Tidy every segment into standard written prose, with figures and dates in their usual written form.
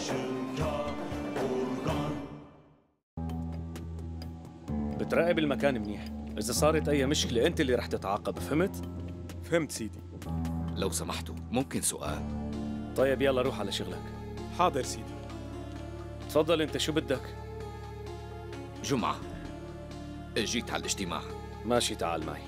بتراقب المكان منيح، إذا صارت أي مشكلة أنت اللي رح تتعاقب، فهمت؟ فهمت سيدي. لو سمحتوا ممكن سؤال؟ طيب يلا روح على شغلك. حاضر سيدي. تفضل، أنت شو بدك؟ جمعة، جيت على الاجتماع. ماشي، تعال معي.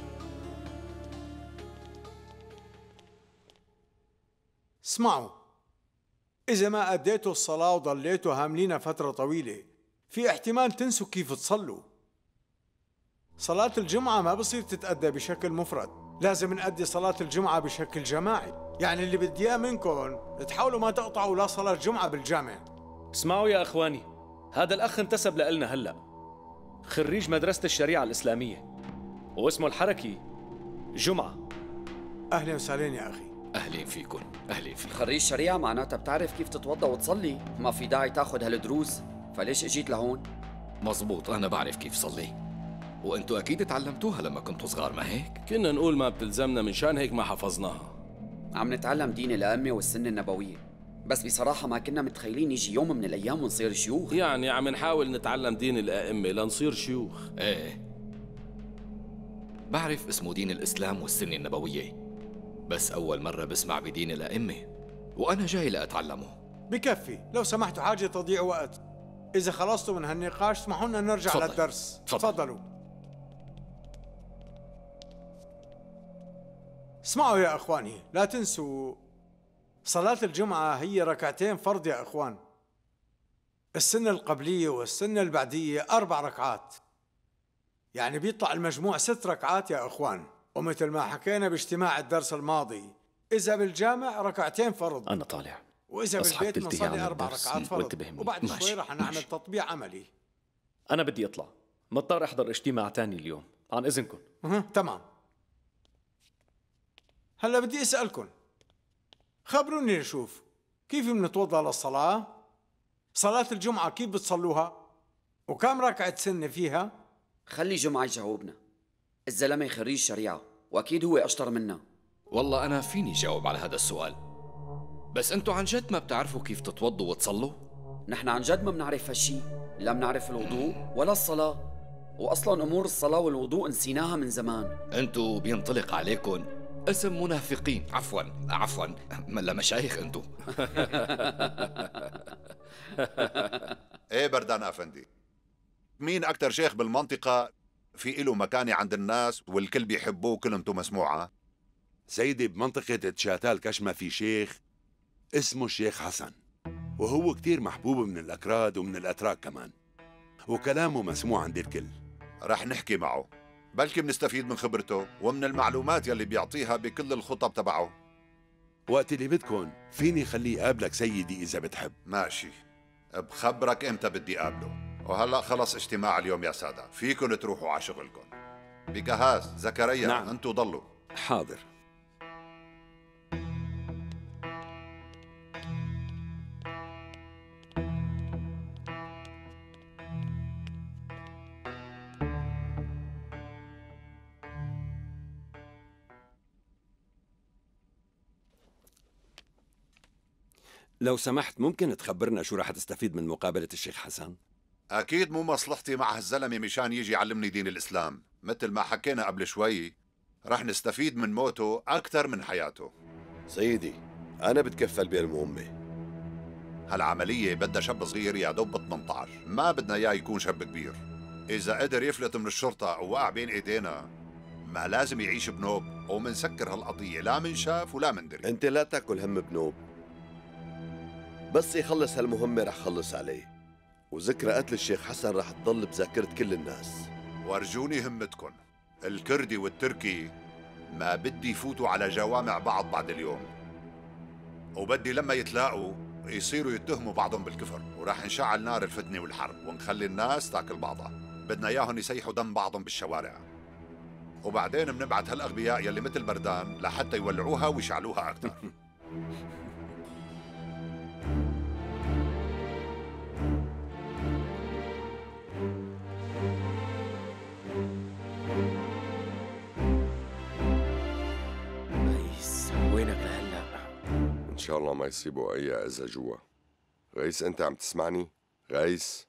اسمعوا، إذا ما أديتوا الصلاة وضليتوا هاملينها فترة طويلة، في احتمال تنسوا كيف تصلوا. صلاة الجمعة ما بصير تتأدى بشكل مفرد، لازم نأدي صلاة الجمعة بشكل جماعي. يعني اللي بدي إياه منكم تحاولوا ما تقطعوا لا صلاة جمعة بالجامع. اسمعوا يا أخواني، هذا الأخ انتسب لنا هلأ، خريج مدرسة الشريعة الإسلامية واسمه الحركي جمعة. أهلا وسهلا يا أخي. أهلين فيكم، أهلين فيكم. خريج شريعة معناتها بتعرف كيف تتوضأ وتصلي، ما في داعي تاخذ هالدروس، فليش اجيت لهون؟ مزبوط، أنا بعرف كيف صلي، وأنتوا أكيد تعلمتوها لما كنتوا صغار، ما هيك؟ كنا نقول ما بتلزمنا، من شان هيك ما حفظناها. عم نتعلم دين الأئمة والسنة النبوية، بس بصراحة ما كنا متخيلين يجي يوم من الأيام ونصير شيوخ. يعني عم نحاول نتعلم دين الأئمة لنصير شيوخ. إيه، بعرف اسمه دين الإسلام والسنة النبوية، بس أول مرة بسمع بدين الأئمة وأنا جاي لأتعلمه. بكفي، لو سمحتوا حاجة تضيع وقت. إذا خلصتوا من هالنقاش اسمحوا لنا نرجع تفضل. للدرس. تفضلوا. اسمعوا يا أخواني، لا تنسوا صلاة الجمعة هي ركعتين فرض يا أخوان. السنة القبلية والسنة البعدية 4 ركعات، يعني بيطلع المجموع 6 ركعات يا أخوان. ومثل ما حكينا باجتماع الدرس الماضي، إذا بالجامع ركعتين فرض، أنا طالع، وإذا بالبيت نصلي 4 ركعات فرض، وبعد ماشي. شوي رح نعمل تطبيق عملي. أنا بدي أطلع، مضطر أحضر اجتماع تاني اليوم، عن إذنكم. تمام. هلا بدي أسألكم، خبروني نشوف كيف بنتوضأ للصلاة؟ صلاة الجمعة كيف بتصلوها؟ وكم ركعة سنة فيها؟ خلي جمعة يجاوبنا، الزلمة خريج شريعة وأكيد هو أشطر منا. والله أنا فيني جاوب على هذا السؤال، بس أنتوا عن جد ما بتعرفوا كيف تتوضوا وتصلوا؟ نحن عن جد ما بنعرف هالشي، لا بنعرف الوضوء ولا الصلاة، وأصلا أمور الصلاة والوضوء نسيناها من زمان. أنتوا بينطلق عليكم اسم منافقين، عفوا لمشايخ أنتوا. ايه بردان افندي، مين اكتر شيخ بالمنطقة في إله مكانة عند الناس والكل بيحبوه وكلمته مسموعة؟ سيدي، بمنطقة تشاتال كشمة في شيخ اسمه الشيخ حسن، وهو كتير محبوب من الأكراد ومن الأتراك كمان، وكلامه مسموع عند الكل. رح نحكي معه، بلكي بنستفيد من خبرته ومن المعلومات يلي بيعطيها بكل الخطب تبعه. وقت اللي بدكن فيني خليه يقابلك سيدي إذا بتحب. ماشي، بخبرك امتى بدي قابله. وهلأ خلص اجتماع اليوم يا سادة، فيكن تروحوا على شغلكم. بجهاز زكريا، نعم. انتوا ضلوا. حاضر. لو سمحت ممكن تخبرنا شو رح تستفيد من مقابلة الشيخ حسن؟ أكيد مو مصلحتي مع هالزلمة مشان يجي يعلمني دين الإسلام، مثل ما حكينا قبل شوي رح نستفيد من موته أكثر من حياته. سيدي، أنا بتكفل بالمهمة. هالعملية بدها شاب صغير يا دوب 18، ما بدنا إياه يكون شاب كبير. إذا قدر يفلت من الشرطة ووقع بين إيدينا ما لازم يعيش بنوب، ومنسكر هالقضية لا من شاف ولا من دري. أنت لا تاكل هم بنوب، بس يخلص هالمهمة رح خلص عليه، وذكرى قتل الشيخ حسن رح تضل بذاكرة كل الناس. وارجوني همتكن، الكردي والتركي ما بدي يفوتوا على جوامع بعض اليوم، وبدي لما يتلاقوا يصيروا يتهموا بعضهم بالكفر، وراح نشعل نار الفتنة والحرب ونخلي الناس تاكل بعضها. بدنا اياهم يسيحوا دم بعضهم بالشوارع، وبعدين بنبعت هالاغبياء يلي مثل بردان لحتى يولعوها ويشعلوها اكثر. وينك لهلا؟ إن شاء الله ما يصيبوا أي أذى جوا. غيس أنت عم تسمعني؟ غيس؟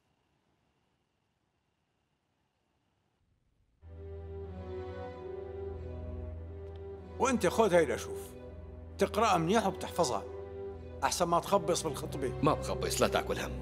وانت خذ هيدا شوف، تقرأها منيح وبتحفظها أحسن ما تخبص بالخطبة. ما بخبص، لا تاكل هم.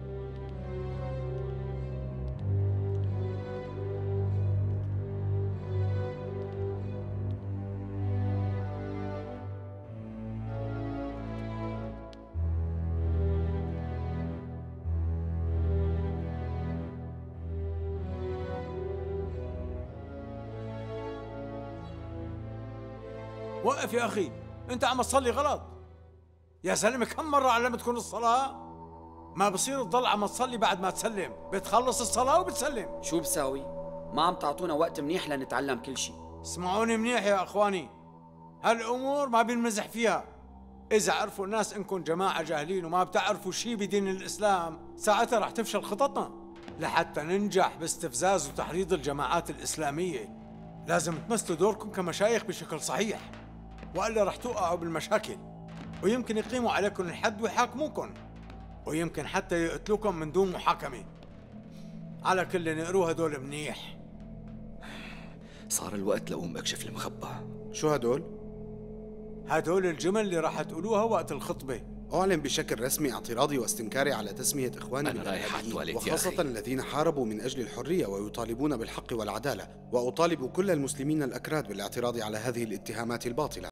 وقف يا أخي، أنت عم تصلي غلط. يا زلمة كم مرة علمتكم الصلاة؟ ما بصير تضل عم تصلي بعد ما تسلم، بتخلص الصلاة وبتسلم. شو بساوي؟ ما عم تعطونا وقت منيح لنتعلم كل شيء. اسمعوني منيح يا أخواني، هالأمور ما بنمزح فيها. إذا عرفوا الناس إنكم جماعة جاهلين وما بتعرفوا شيء بدين الإسلام، ساعتها رح تفشل خططنا. لحتى ننجح باستفزاز وتحريض الجماعات الإسلامية لازم تمثلوا دوركم كمشايخ بشكل صحيح، وإلا رح توقعوا بالمشاكل، ويمكن يقيموا عليكم الحد ويحاكموكم، ويمكن حتى يقتلوكم من دون محاكمة. على كل نقروها هدول منيح. صار الوقت لأقوم أكشف المخبى. شو هدول؟ هدول الجمل اللي راح تقولوها وقت الخطبة. أعلن بشكل رسمي اعتراضي واستنكاري على تسمية إخواني أنا رايح على التواليت يا وخاصة أخي. الذين حاربوا من أجل الحرية ويطالبون بالحق والعدالة، وأطالب كل المسلمين الأكراد بالاعتراض على هذه الاتهامات الباطلة.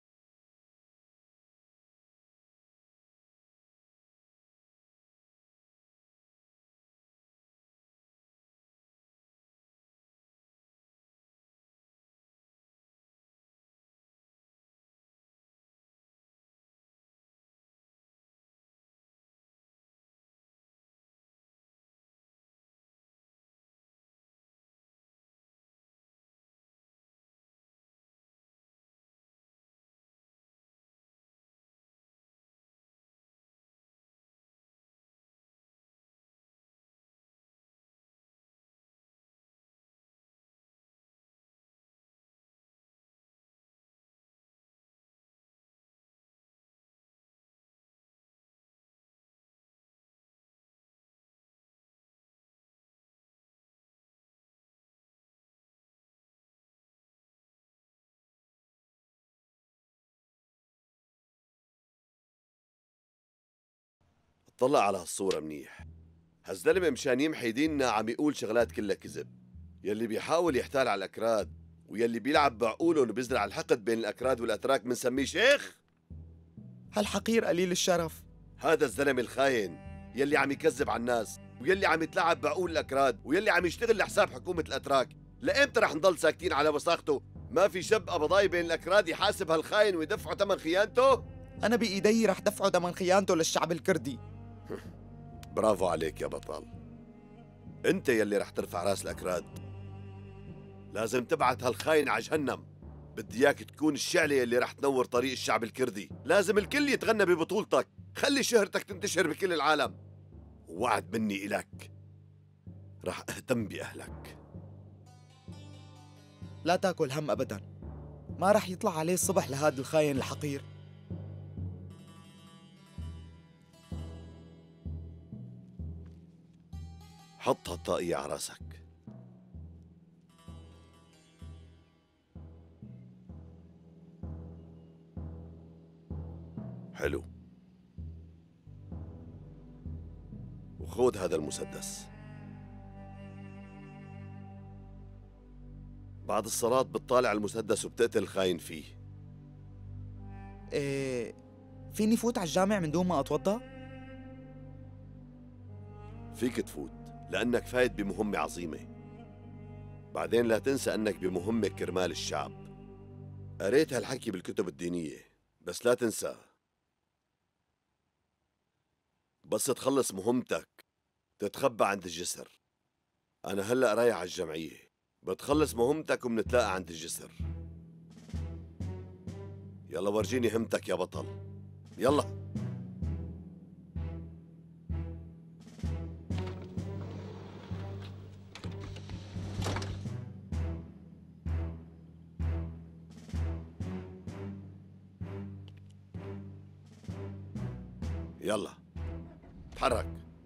اطلع على هالصورة منيح. هالزلمة مشان يمحي ديننا عم يقول شغلات كلها كذب. يلي بيحاول يحتال على الأكراد ويلي بيلعب بعقولهم وبيزرع الحقد بين الأكراد والأتراك بنسميه شيخ؟ هالحقير قليل الشرف. هذا الزلمة الخاين يلي عم يكذب على الناس ويلي عم يتلاعب بعقول الأكراد ويلي عم يشتغل لحساب حكومة الأتراك. لإمتى رح نضل ساكتين على وساخته؟ ما في شب قبضاي بين الأكراد يحاسب هالخاين ويدفعه ثمن خيانته؟ أنا بإيدي رح دفعه ثمن خيانته للشعب الكردي. برافو عليك يا بطل. انت يلي رح ترفع راس الأكراد. لازم تبعت هالخاين على جهنم. بدي اياك تكون الشعلة يلي رح تنور طريق الشعب الكردي. لازم الكل يتغنى ببطولتك. خلي شهرتك تنتشر بكل العالم. ووعد مني إلك رح اهتم بأهلك. لا تاكل هم أبدا، ما رح يطلع عليه الصبح لهذا الخاين الحقير. حط هالطاقية على راسك. حلو. وخذ هذا المسدس. بعد الصلاة بتطالع المسدس وبتقتل الخاين فيه. إيه، فيني فوت على الجامع من دون ما أتوضأ؟ فيك تفوت لأنك فايت بمهمة عظيمة. بعدين لا تنسى أنك بمهمة كرمال الشعب. قريت هالحكي بالكتب الدينية، بس لا تنسى بس تخلص مهمتك تتخبى عند الجسر. أنا هلأ رايح على الجمعية، بتخلص مهمتك ومنتلاقى عند الجسر. يلا ورجيني همتك يا بطل، يلا. يلا تحرك.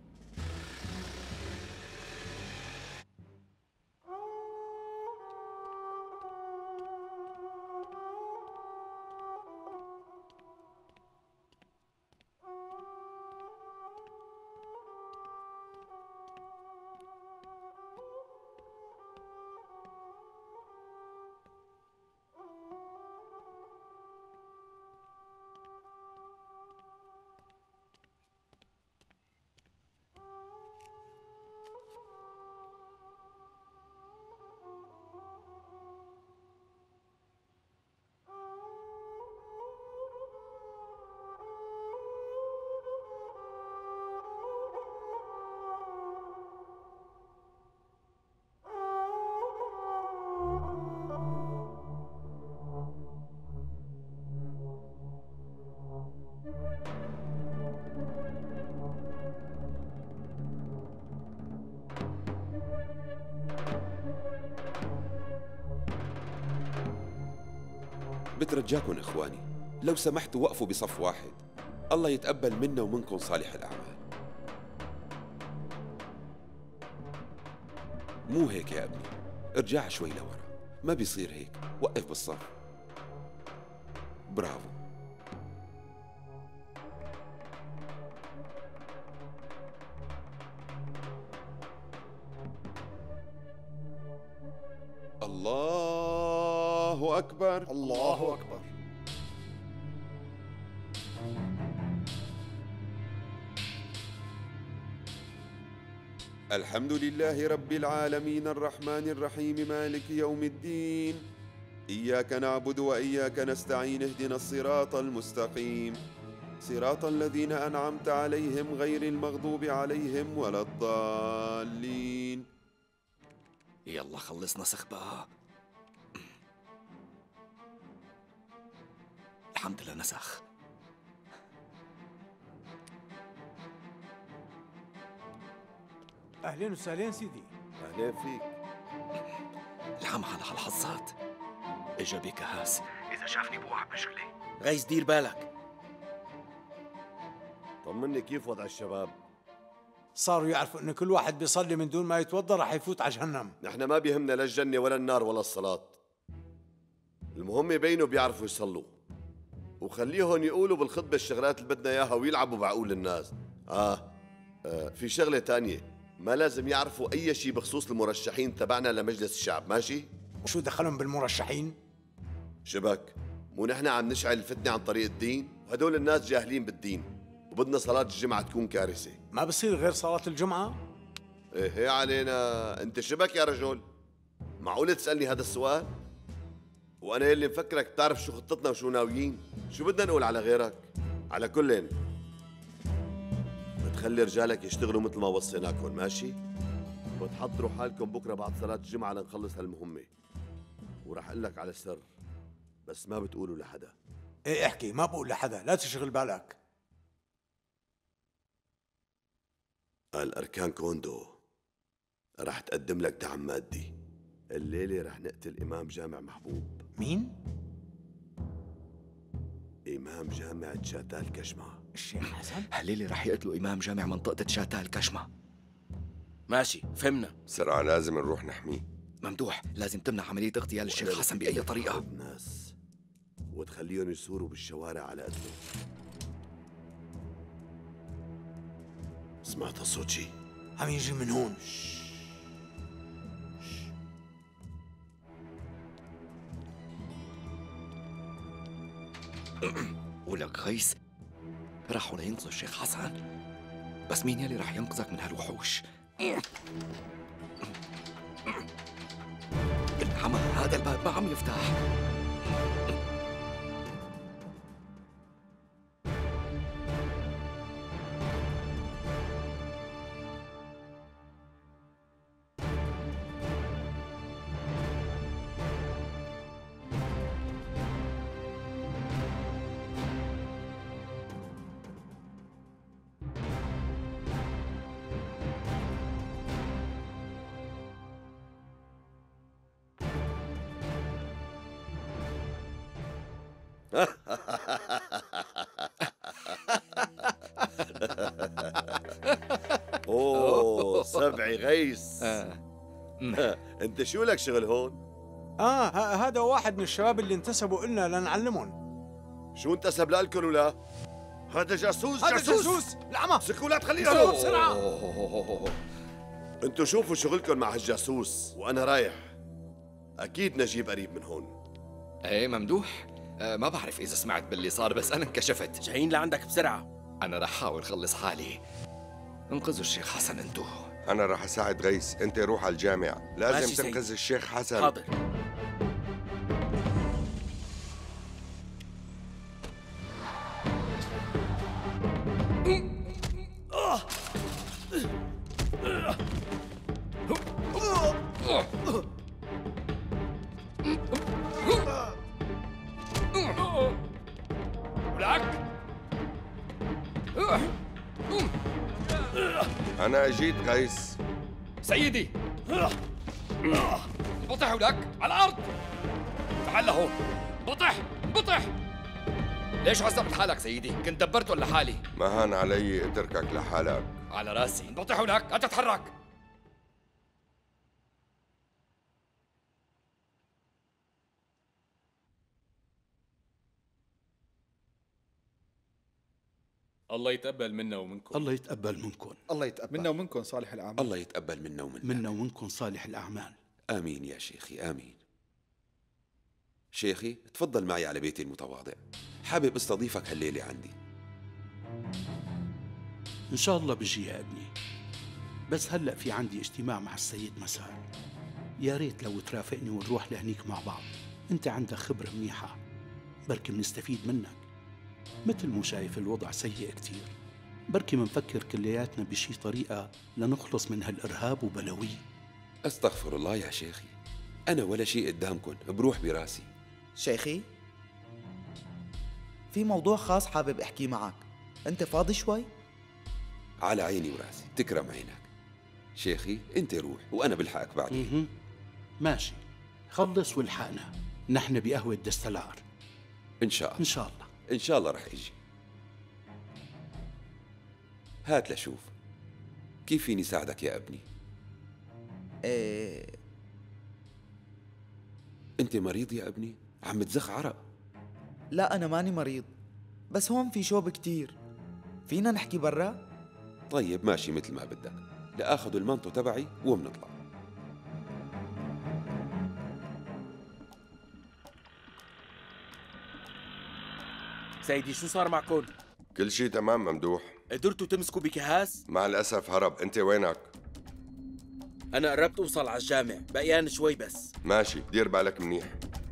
بترجاكم إخواني، لو سمحتوا وقفوا بصف واحد. الله يتقبل منا ومنكم صالح الأعمال. مو هيك يا ابني، ارجع شوي لورا، ما بيصير هيك، وقف بالصف. برافو. الله أكبر. الله أكبر. الحمد لله رب العالمين الرحمن الرحيم مالك يوم الدين. إياك نعبد وإياك نستعين، اهدنا الصراط المستقيم، صراط الذين أنعمت عليهم غير المغضوب عليهم ولا الضالين. يلا خلصنا سخ بقى. الحمد لله نسخ. اهلين وسهلين سيدي. اهلين فيك. العم على هالحظات اجا بكهاس، اذا شافني بوقع بمشكله. غيث دير بالك. طمني، كيف وضع الشباب؟ صاروا يعرفوا ان كل واحد بيصلي من دون ما يتوضا رح يفوت على جهنم. نحن ما بيهمنا لا الجنة ولا النار ولا الصلاة، المهم يبينوا بيعرفوا يصلوا، وخليهم يقولوا بالخطبة الشغلات اللي بدنا اياها ويلعبوا بعقول الناس. في شغلة تانية، ما لازم يعرفوا اي شيء بخصوص المرشحين تبعنا لمجلس الشعب، ماشي؟ وشو دخلهم بالمرشحين؟ شبك، مو نحن عم نشعل الفتنة عن طريق الدين، وهدول الناس جاهلين بالدين، وبدنا صلاة الجمعة تكون كارثة. ما بصير غير صلاة الجمعة؟ ايه علينا، انت شبك يا رجل؟ معقول تسألني هذا السؤال؟ وانا يلي مفكرك تعرف شو خطتنا وشو ناويين؟ شو بدنا نقول على غيرك؟ على كلين بتخلي رجالك يشتغلوا مثل ما وصيناكم، ماشي؟ بتحضروا حالكم بكره بعد صلاة الجمعة لنخلص هالمهمة، وراح اقول لك على سر، بس ما بتقولوا لحدا. ايه احكي، ما بقول لحدا، لا تشغل بالك. الأركان كوندو راح تقدم لك دعم مادي. الليلة راح نقتل إمام جامع محبوب. مين؟ إمام جامع شاتال كشمة. الشيخ حسن؟ هالليلة راح يقتلوا إمام جامع منطقة شاتال كشمة. ماشي، فهمنا. بسرعة لازم نروح نحميه. ممدوح، لازم تمنع عملية اغتيال الشيخ حسن بأي طريقة. الناس وتخليهم يثوروا بالشوارع على قتله. سمعت الصوت شي؟ عم يجي من هون. ولك غيث راحوا لينقذوا الشيخ حسن، بس مين يلي راح ينقذك من هالوحوش؟ الحما هذا الباب ما عم يفتح. سبعي غيس. انت شو لك شغل هون؟ هذا واحد من الشباب اللي انتسبوا إلنا لنعلمهم. شو انتسب لكم ولا؟ هذا جاسوس. هذا جاسوس. العمى امسكوا لا تخلينا بسرعة. انتوا شوفوا شغلكم مع هالجاسوس وانا رايح. اكيد نجيب قريب من هون. ايه ممدوح، ما بعرف اذا سمعت باللي صار بس انا انكشفت. جايين لعندك بسرعة. انا رح احاول خلص حالي. انقذوا الشيخ حسن انتو. أنا راح أساعد غيس، أنت روح على الجامعة، لازم ماشي تنقذ الشيخ حسن. حاضر. أنا أجيت غيس. سيدي انبطح لك على الأرض. تعال لهون. انبطح. ليش عذبت حالك سيدي؟ كنت دبرت ولا حالي؟ ما هان علي اتركك لحالك. على راسي. انبطح لك، لا تتحرك. الله يتقبل منا ومنكم. الله يتقبل منكم. الله يتقبل منا ومنكم صالح الأعمال. الله يتقبل منا ومنك. منا ومنكم صالح الأعمال. آمين يا شيخي آمين. شيخي تفضل معي على بيتي المتواضع، حابب استضيفك هالليلة عندي. إن شاء الله بجي يا ابني، بس هلأ في عندي اجتماع مع السيد مسار. يا ريت لو ترافقني ونروح لهنيك مع بعض. أنت عندك خبرة منيحة، بركي منستفيد منك. مثل مو شايف الوضع سيء كتير، بركي منفكر كلياتنا بشي طريقة لنخلص من هالإرهاب وبلويه. أستغفر الله يا شيخي، أنا ولا شيء قدامكن، بروح براسي. شيخي، في موضوع خاص حابب احكي معك، انت فاضي شوي؟ على عيني وراسي، تكرم عينك. شيخي انت روح وانا بلحقك بعدين. ماشي، خلص والحقنا، نحن بقهوة دستلار. ان شاء الله. ان شاء الله. ان شاء الله رح اجي. هات لشوف كيف فيني ساعدك يا ابني. انت مريض يا ابني؟ عم تزخ عرق. لا انا ماني مريض، بس هون في شوب كتير، فينا نحكي برا؟ طيب ماشي مثل ما بدك، لآخذ المانتو تبعي ومنطلع. سيدي شو صار معكم؟ كل شيء تمام ممدوح. قدرتوا تمسكوا بكهاس؟ مع الأسف هرب. أنت وينك؟ أنا قربت أوصل على الجامع، بقيان شوي بس. ماشي، دير بالك منيح.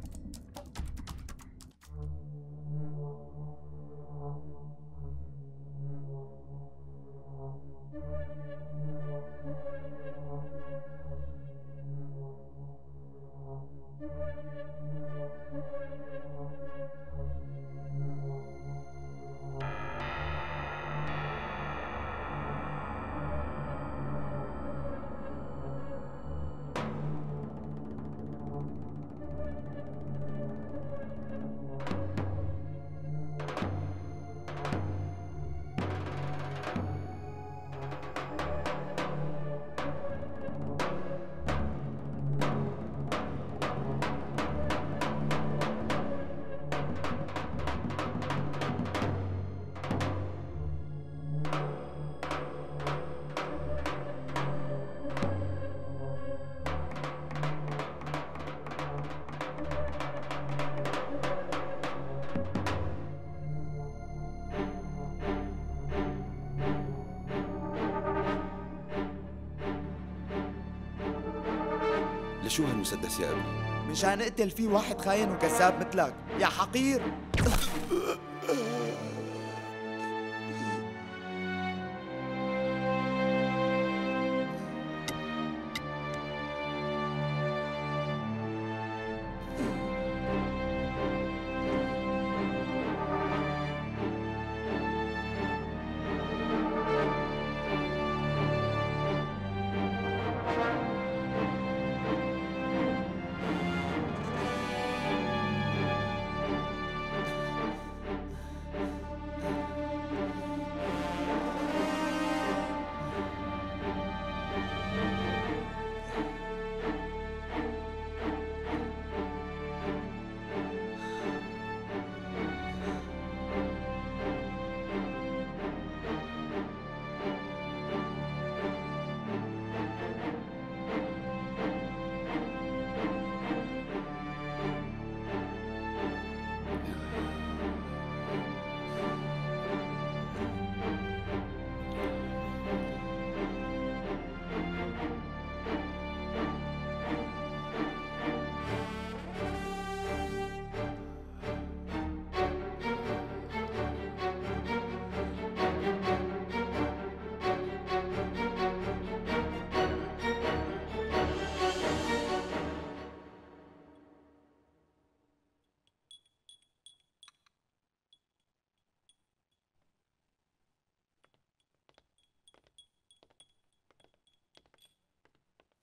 لشو هالمسدس يا ابني؟ مشان اقتل فيه واحد خاين وكذاب مثلك يا حقير.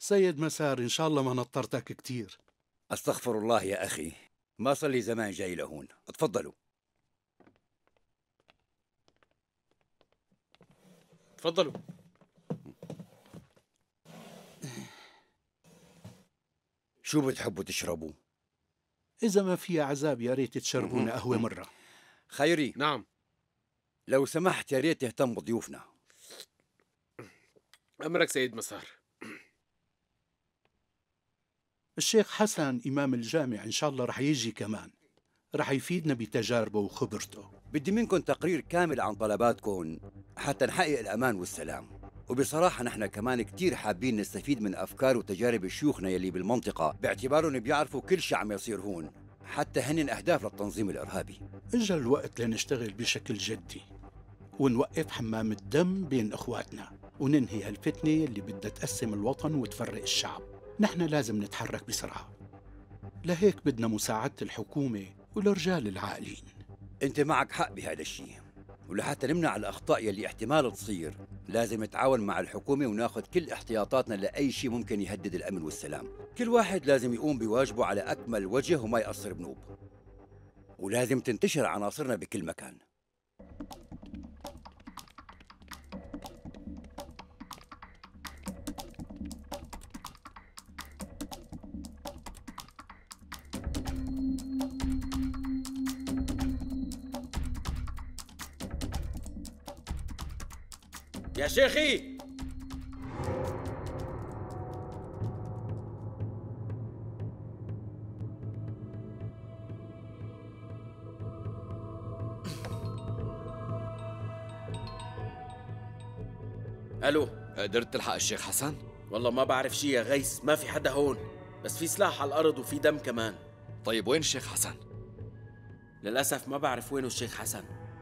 سيد مسار، إن شاء الله ما نطرتك كتير. استغفر الله يا أخي، ما صار لي زمان جاي لهون. اتفضلوا. تفضلوا. شو بتحبوا تشربوا؟ إذا ما في عذاب يا ريت تشربونا قهوة مرة. خيري. نعم. لو سمحت يا ريت تهتم بضيوفنا. أمرك سيد مسار. الشيخ حسن إمام الجامع إن شاء الله رح يجي كمان، رح يفيدنا بتجاربه وخبرته. بدي منكم تقرير كامل عن طلباتكم حتى نحقق الأمان والسلام. وبصراحة نحن كمان كتير حابين نستفيد من أفكار وتجارب شيوخنا يلي بالمنطقة، باعتبارهم بيعرفوا كل شيء عم يصير هون، حتى هن أهداف للتنظيم الإرهابي. إجا الوقت لنشتغل بشكل جدي ونوقف حمام الدم بين إخواتنا، وننهي هالفتنة اللي بدها تقسم الوطن وتفرق الشعب. نحن لازم نتحرك بسرعة، لهيك بدنا مساعدة الحكومة والرجال العاقلين. أنت معك حق بهذا الشيء، ولحتى نمنع الأخطاء يلي احتمال تصير لازم نتعاون مع الحكومة وناخذ كل احتياطاتنا لأي شيء ممكن يهدد الأمن والسلام. كل واحد لازم يقوم بواجبه على أكمل وجه وما يقصر بنوب، ولازم تنتشر عناصرنا بكل مكان. يا شيخي، الو، قدرت تلحق الشيخ حسن؟ والله ما بعرف شي يا غيث، ما في حدا هون، بس في سلاح على الأرض وفي دم كمان. طيب وين الشيخ حسن؟ للأسف ما بعرف وينه الشيخ حسن.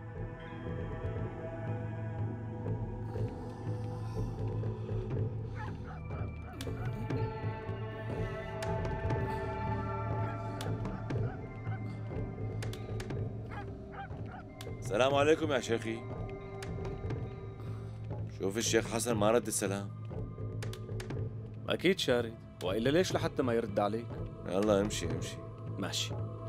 السلام عليكم يا شيخي. شوف الشيخ حسن ما رد السلام. أكيد شارد، وإلا ليش لحتى ما يرد عليك؟ يلا امشي امشي. ماشي.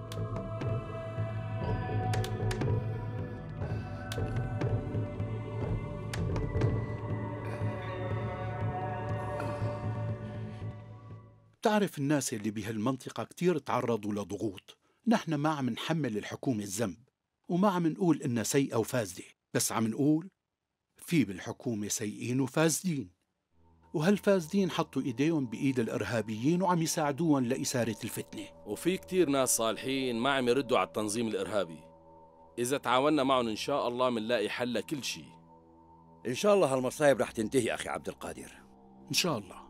بتعرف الناس اللي بهالمنطقة كتير تعرضوا لضغوط. نحن ما عم نحمل الحكومة الذنب، وما عم نقول إنها سيئة وفاسدة، بس عم نقول في بالحكومة سيئين وفاسدين، وهالفاسدين حطوا إيديهم بإيد الإرهابيين وعم يساعدوهم لإثارة الفتنة. وفي كتير ناس صالحين ما عم يردوا على التنظيم الإرهابي. إذا تعاوننا معهم إن شاء الله منلاقي حل لكل شيء. إن شاء الله هالمصايب رح تنتهي أخي عبد القادر. إن شاء الله.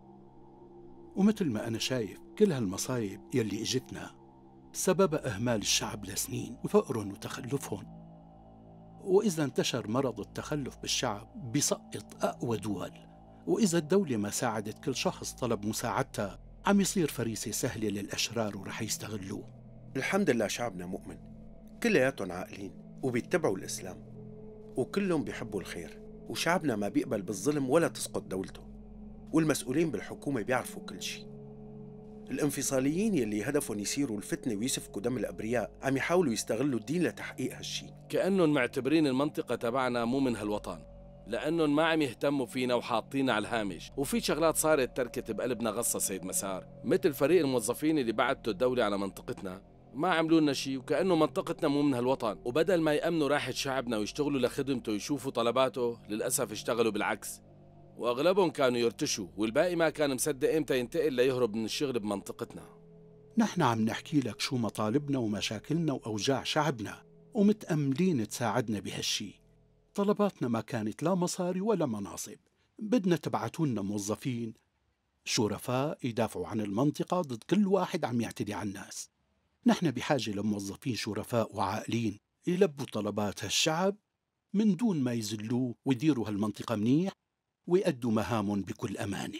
ومثل ما أنا شايف كل هالمصايب يلي إجتنا سبب إهمال الشعب لسنين وفقرهم وتخلفهم، وإذا انتشر مرض التخلف بالشعب بيسقط أقوى دول، وإذا الدولة ما ساعدت كل شخص طلب مساعدتها عم يصير فريسة سهلة للأشرار ورح يستغلوه. الحمد لله شعبنا مؤمن، كلياتهم عاقلين وبيتبعوا الإسلام، وكلهم بيحبوا الخير، وشعبنا ما بيقبل بالظلم ولا تسقط دولته، والمسؤولين بالحكومة بيعرفوا كل شيء. الانفصاليين يلي هدفهم يصيروا الفتنة ويسفكوا دم الأبرياء عم يحاولوا يستغلوا الدين لتحقيق هالشي. كأنهم معتبرين المنطقة تبعنا مو من هالوطن، لأنهم ما عم يهتموا فينا وحاطينا على الهامش. وفي شغلات صارت تركت بقلبنا غصة سيد مسار، مثل فريق الموظفين اللي بعتوا الدولة على منطقتنا ما عملوا لنا شيء، وكأنه منطقتنا مو من هالوطن، وبدل ما يأمنوا راحة شعبنا ويشتغلوا لخدمته ويشوفوا طلباته للأسف اشتغلوا بالعكس، وأغلبهم كانوا يرتشوا والباقي ما كان مصدق إمتى ينتقل ليهرب من الشغل بمنطقتنا. نحن عم نحكي لك شو مطالبنا ومشاكلنا وأوجاع شعبنا، ومتأملين تساعدنا بهالشي. طلباتنا ما كانت لا مصاري ولا مناصب، بدنا تبعتولنا موظفين شرفاء يدافعوا عن المنطقة ضد كل واحد عم يعتدي على الناس. نحن بحاجة لموظفين شرفاء وعاقلين يلبوا طلبات هالشعب من دون ما يزلوه، ويديروا هالمنطقة منيح ويأدوا مهامهم بكل أمانة.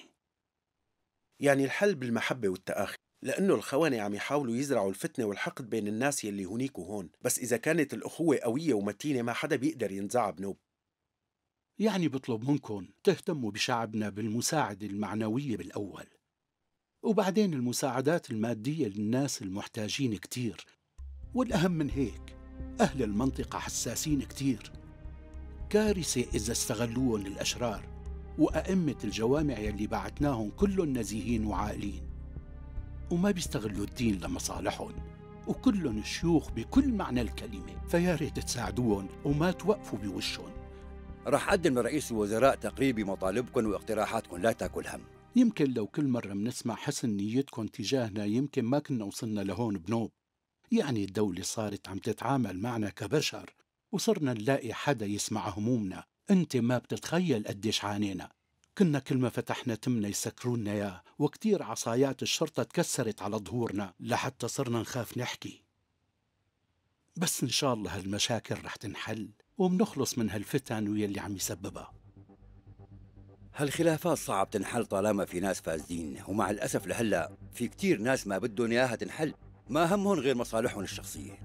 يعني الحل بالمحبة والتآخي، لأنه الخونة عم يحاولوا يزرعوا الفتنة والحقد بين الناس يلي هونيك وهون، بس إذا كانت الأخوة قوية ومتينة ما حدا بيقدر ينزعها بنوب. يعني بطلب منكم تهتموا بشعبنا بالمساعدة المعنوية بالأول، وبعدين المساعدات المادية للناس المحتاجين كتير. والأهم من هيك أهل المنطقة حساسين كتير، كارثة إذا استغلوهم الأشرار. وأئمة الجوامع يلي بعتناهم كلهم نزيهين وعاقلين، وما بيستغلوا الدين لمصالحهم، وكلهم شيوخ بكل معنى الكلمة. فيا ريت تساعدوهم وما توقفوا بوشهم. رح أقدم لرئيس الوزراء تقرير بمطالبكم واقتراحاتكم، لا تاكل هم. يمكن لو كل مرة منسمع حسن نيتكم تجاهنا يمكن ما كنا وصلنا لهون بنوب. يعني الدولة صارت عم تتعامل معنا كبشر، وصرنا نلاقي حدا يسمع همومنا. انت ما بتتخيل قديش عانينا. كنا كل ما فتحنا تمنا يسكرونا اياه، وكتير عصايات الشرطة تكسرت على ظهورنا لحتى صرنا نخاف نحكي. بس ان شاء الله هالمشاكل رح تنحل ومنخلص من هالفتن ويلي عم يسببها. هالخلافات صعب تنحل طالما في ناس فاسدين، ومع الأسف لهلأ في كتير ناس ما بدهم إياها تنحل، ما همهم غير مصالحهم الشخصية.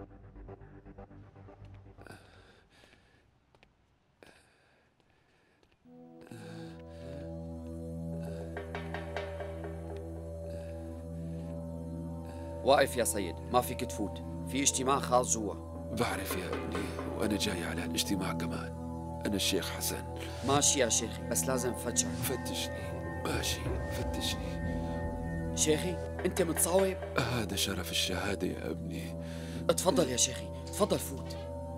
واقف يا سيد، ما فيك تفوت، في اجتماع خاص جوا. بعرف يا ابني، وأنا جاي على هالاجتماع كمان. أنا الشيخ حسن. ماشي يا شيخي، بس لازم فتشك. فتشني. ماشي، فتشني. شيخي، أنت متصاوب؟ هذا شرف الشهادة يا ابني. اتفضل يا شيخي، اتفضل فوت.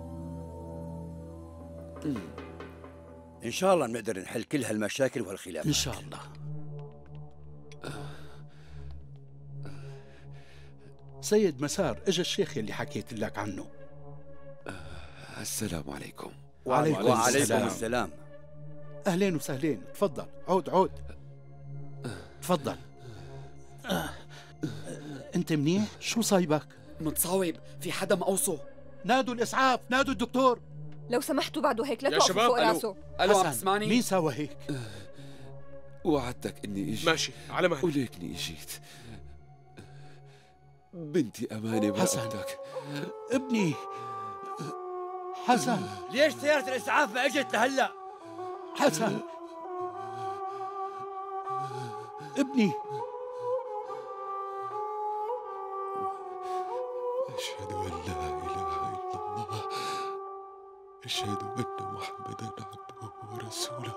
إن شاء الله بنقدر نحل كل هالمشاكل وهالخلافات. إن شاء الله. سيد مسار، اجا الشيخ اللي حكيت لك عنه. السلام عليكم. وعليكم السلام. أهلين وسهلين، تفضل. عود. تفضل. أنت منيح؟ شو صايبك؟ متصاوب، في حدا مقوصه. نادوا الإسعاف، نادوا الدكتور. لو سمحتوا بعده هيك لا توقفوا فوق راسه. ألو، عم تسمعني؟ مين سوى هيك؟ وعدتك إني إجي. ماشي، على مهلك. وليكني إجيت. بنتي أمانة برقبتك. ابني حسن. ليش سيارة الإسعاف ما اجت لهلا؟ حسن ابني. أشهد أن لا إله إلا الله، أشهد أن محمدا عبده ورسوله.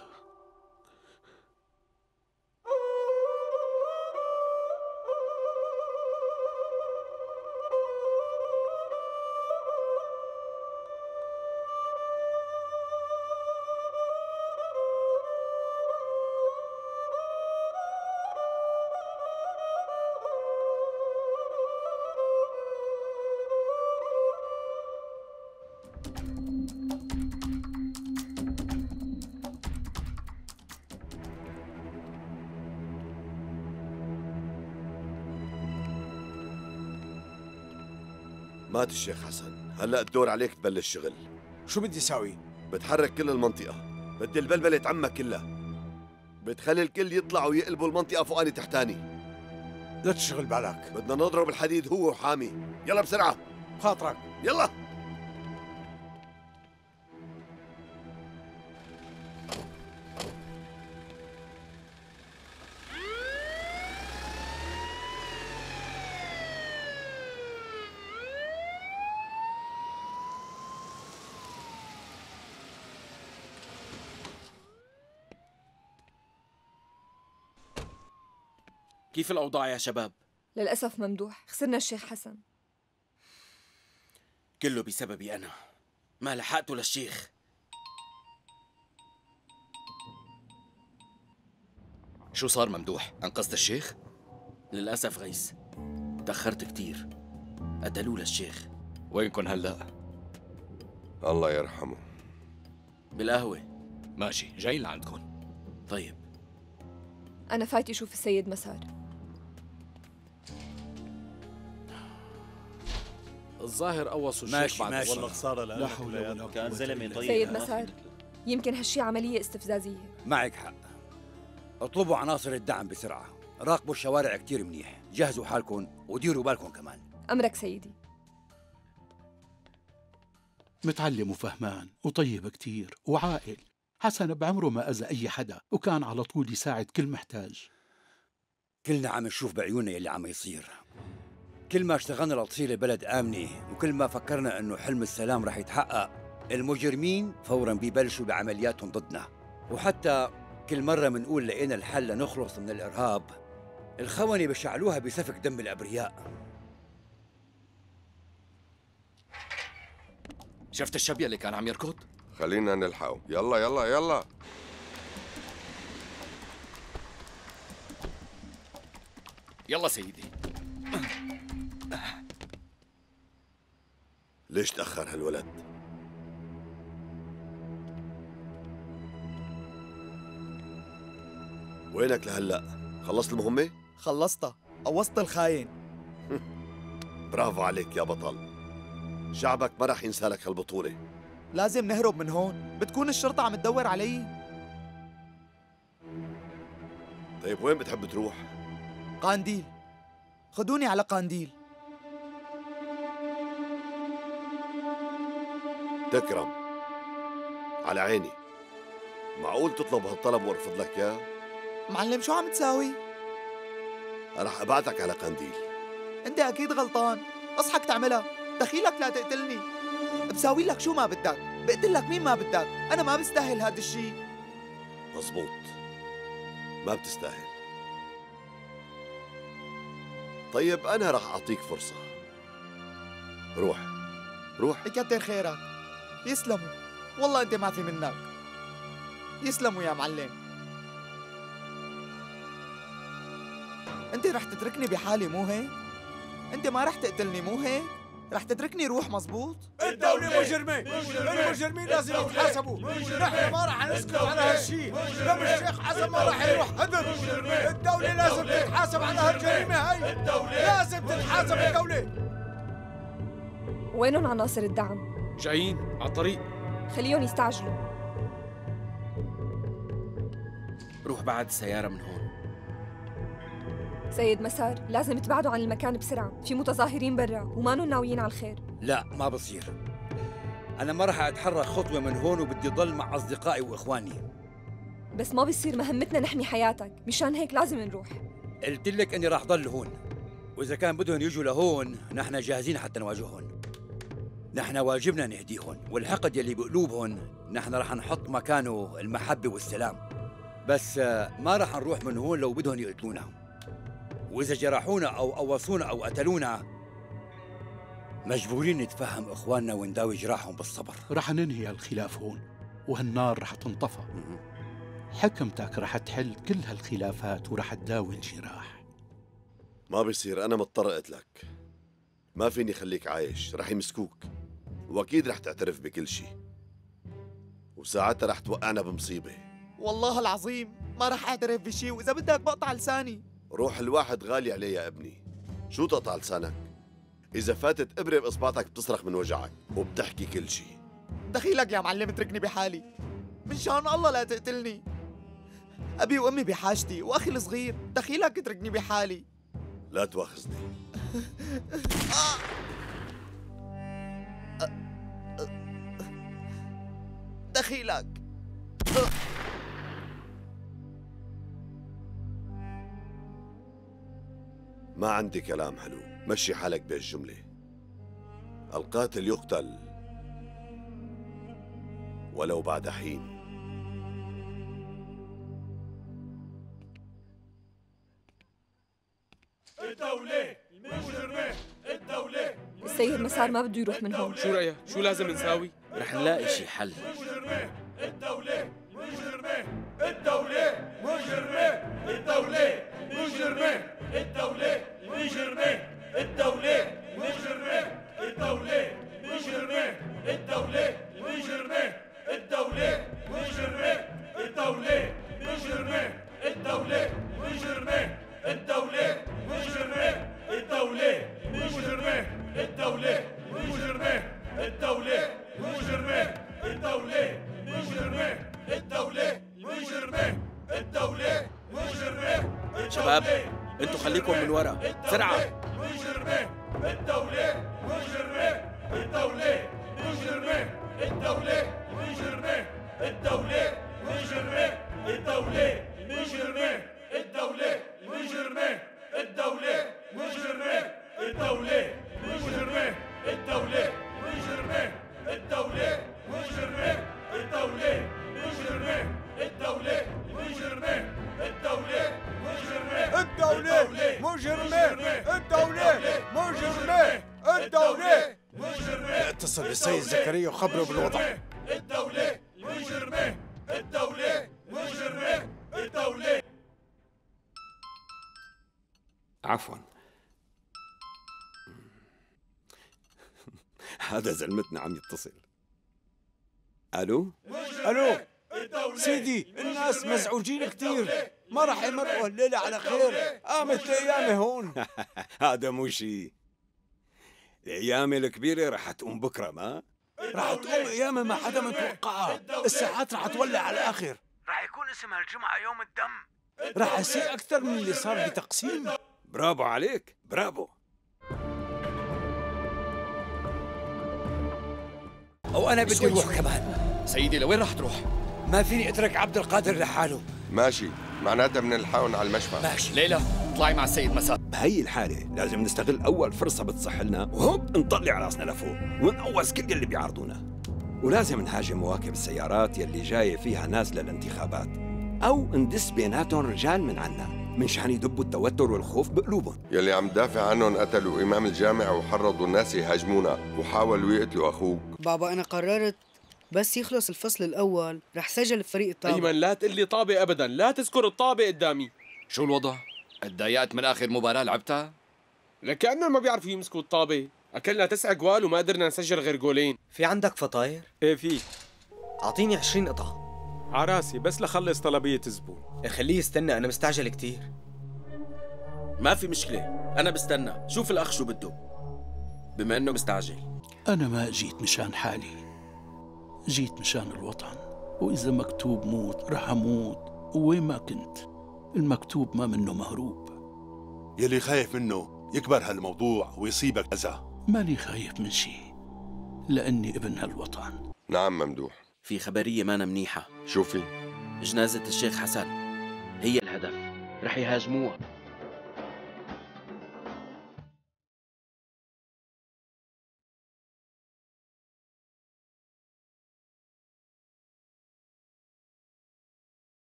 مات الشيخ حسن، هلأ الدور عليك تبلش شغل. شو بدي ساوي؟ بتحرك كل المنطقة، بدي البلبلة تعمك كلها. بتخلي الكل يطلع ويقلبوا المنطقة فوقاني تحتاني. لا تشغل بالك، بدنا نضرب الحديد هو وحامي. يلا بسرعة. خاطرك. يلا. كيف الأوضاع يا شباب؟ للأسف ممدوح، خسرنا الشيخ حسن. كله بسببي أنا، ما لحقته للشيخ. شو صار ممدوح؟ أنقذت الشيخ؟ للأسف غيث، تأخرت كتير. قتلوه للشيخ. وينكن هلأ؟ الله يرحمه. بالقهوة. ماشي، جاي لعندكم. طيب. أنا فايتة أشوف السيد مسار. الظاهر قوصوا الشيخ بعد والله خسارة. لا حول ولا قوة. كان زلمة طيب. سيد مسار، يمكن هالشي عملية استفزازية. معك حق. اطلبوا عناصر الدعم بسرعة، راقبوا الشوارع كتير منيح، جهزوا حالكم وديروا بالكم كمان. أمرك سيدي. متعلم وفهمان وطيب كتير وعاقل. حسن بعمره ما أذى أي حدا وكان على طول يساعد كل محتاج. كلنا عم نشوف بعيوننا يلي عم يصير. كل ما اشتغلنا لتصير البلد آمنة وكل ما فكرنا إنه حلم السلام رح يتحقق، المجرمين فوراً بيبلشوا بعملياتهم ضدنا. وحتى كل مرة منقول لقينا الحل لنخلص من الإرهاب، الخونة بشعلوها بسفك دم الأبرياء. شفت الشبيه اللي كان عم يركض؟ خلينا نلحقه. يلا يلا يلا. يلا سيدي. ليش تأخر هالولد؟ وينك لهلأ؟ خلصت المهمة؟ خلصتها، قوصت الخاين. برافو عليك يا بطل. شعبك ما رح ينسى لك هالبطولة. لازم نهرب من هون، بتكون الشرطة عم تدور علي. طيب وين بتحب تروح؟ قانديل، خدوني على قانديل. تكرم، على عيني. معقول تطلب هالطلب وارفض لك اياه؟ معلم شو عم تساوي؟ رح ابعتك على قنديل. انت اكيد غلطان، اصحك تعملها، دخيلك لا تقتلني. بساوي لك شو ما بدك، بقتل لك مين ما بدك، انا ما بستاهل هذا الشيء. مزبوط، ما بتستاهل. طيب انا رح اعطيك فرصة. روح روح. يكتر خيرك. يسلموا، والله انت ما في منك. يسلموا يا معلم. انت رح تتركني بحالي مو هيك؟ انت ما رح تقتلني مو هيك؟ رح تتركني روح مزبوط؟ الدولة مجرمة، المجرمين لازم يتحاسبوا. نحن ما رح نسكت على هالشيء، دم الشيخ حسن ما رح يروح هدر. الدولة لازم تتحاسب على هالجريمة هاي. لازم تتحاسب الدولة. وينهم عناصر الدعم؟ جايين على الطريق. خليهم يستعجلوا. روح بعد السيارة من هون. سيد مسار، لازم تبعدوا عن المكان بسرعة، في متظاهرين برا ومانن ناويين على الخير. لا ما بصير، أنا ما رح أتحرك خطوة من هون وبدي ضل مع أصدقائي وإخواني. بس ما بصير، مهمتنا نحمي حياتك، مشان هيك لازم نروح. قلت لك إني رح ضل هون، وإذا كان بدهم يجوا لهون نحن جاهزين حتى نواجههم. نحن واجبنا نهديهم، والحقد يلي بقلوبهم نحن رح نحط مكانه المحبة والسلام. بس ما رح نروح من هون لو بدهم يقتلونا، وإذا جرحونا أو قوصونا أو قتلونا مجبورين نتفهم إخواننا ونداوي جراحهم بالصبر. رح ننهي الخلاف هون وهالنار رح تنطفى. حكمتك رح تحل كل هالخلافات ورح تداوي الجراح. ما بيصير، أنا مضطر أقتلك. ما فيني خليك عايش، رح يمسكوك وأكيد رح تعترف بكل شيء، وساعتها رح توقعنا بمصيبة. والله العظيم ما رح أعترف بشيء، وإذا بدك بقطع لساني. روح الواحد غالي عليه يا ابني. شو تقطع لسانك؟ إذا فاتت إبرة بإصبعتك بتصرخ من وجعك وبتحكي كل شيء. دخيلك يا معلم، اتركني بحالي من شان الله، لا تقتلني. أبي وأمي بحاجتي وأخي الصغير، دخيلك اتركني بحالي. لا تواخذني. دخيلك. ما عندي كلام حلو، مشي حالك بهالجملة. القاتل يقتل ولو بعد حين. الدولة المجرمة، الدولة. السيد مسار ما بده يروح من هون. شو رأيك؟ شو لازم نساوي؟ رح نلاقي شي حل. الدولة مجرمة، الدولة مجرمة، الدولة مجرمة، الدولة مجرمة، الدولة مجرمة، الدولة مجرمة، الدولة مجرمة، الدولة مجرمة، الدولة مجرمة، الدولة مجرمة، الدولة مجرمة، الدولة مجرمة، الدولة مجرمة، الدولة مجرمة، الدولة مجرمة، الدولة مجرمة، الدولة مجرمة. شباب انتوا خليكم من ورا بسرعة. مجرمة، الدولة مجرمة، الدولة مجرمة. اتصل بالسيد زكريا وخبره بالوضع. الدولة مجرمة، الدولة مجرمة، الدولة. عفوا، هذا زلمتنا عم يتصل. الو الو سيدي، الناس مزعوجين كثير، ما راح يمرقوا الليلة على خير، قامت الأيام هون. هذا مو شيء، الأيام الكبيرة رح تقوم بكرة. ما راح تقوم أيام ما حدا متوقعها، الساعات راح تولع على الآخر، راح يكون اسمها الجمعة يوم الدم، راح يصير أكثر من اللي صار بتقسيم. برافو عليك، برافو. وأنا بدي أروح كمان. سيدي لوين راح تروح؟ ما فيني أترك عبد القادر لحاله. ماشي، معناتها بنلحقهم على المشفى. ماشي. ليلى اطلعي مع السيد مسار. بهي الحالة لازم نستغل أول فرصة بتصح لنا وهوب نطلع راسنا لفوق ونقوص كل اللي بيعارضونا، ولازم نهاجم مواكب السيارات يلي جاية فيها ناس للانتخابات، أو ندس بيناتهم رجال من عنا منشان يدبوا التوتر والخوف بقلوبهم. يلي عم دافع عنهم قتلوا إمام الجامع وحرضوا الناس يهاجمونا وحاولوا يقتلوا أخوك. بابا أنا قررت بس يخلص الفصل الأول رح سجل الفريق الطابة. أيمن لا تقول لي طابة أبداً، لا تذكر الطابة قدامي. شو الوضع؟ اتضايقت من آخر مباراة لعبتها؟ لكأنهم ما بيعرفوا يمسكوا الطابة، أكلنا 9 جوال وما قدرنا نسجل غير جولين. في عندك فطاير؟ ايه في. أعطيني 20 قطعة. عراسي بس لخلص طلبية الزبون. خليه يستنى، أنا مستعجل كتير. ما في مشكلة، أنا بستنى. شوف الأخ شو بده بما إنه مستعجل. أنا ما جيت مشان حالي، جيت مشان الوطن، وإذا مكتوب موت رح أموت وين ما كنت. المكتوب ما منه مهروب. يلي خايف منه يكبر هالموضوع ويصيبك أذى. ماني خايف من شيء لأني ابن هالوطن. نعم ممدوح. في خبرية مانا منيحة. شو في؟ جنازة الشيخ حسن هي الهدف، رح يهاجموها.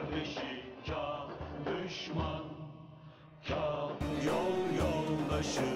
Düşman, kâr yol yoldaşı